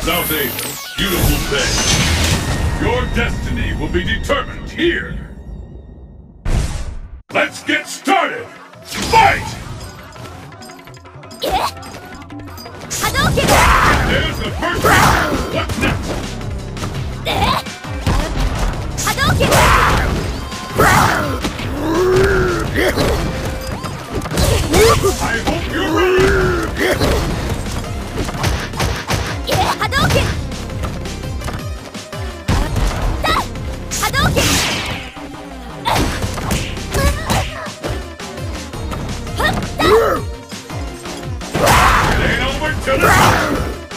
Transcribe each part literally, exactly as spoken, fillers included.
South Asia, beautiful day. Your destiny will be determined here. Let's get started! Fight! There's the first round! What's next? I hope you're ready! It ain't over till it's over!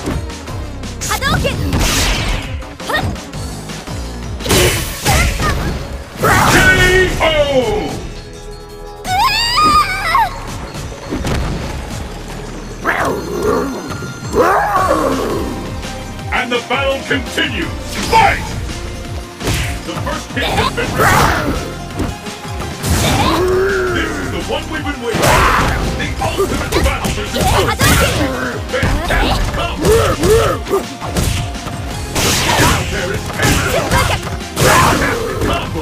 K O! And the battle continues! Fight! The first hit has been returned! This is the one we've been waiting for! The ultimate battle versus fantastic combo! Now there is fantastic combo!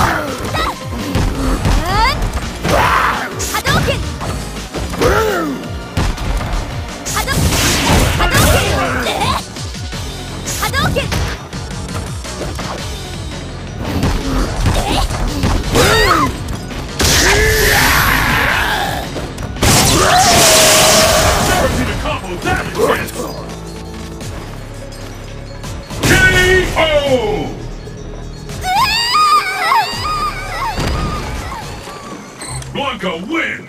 Never seen a combo that intense! K O! Blanka wins!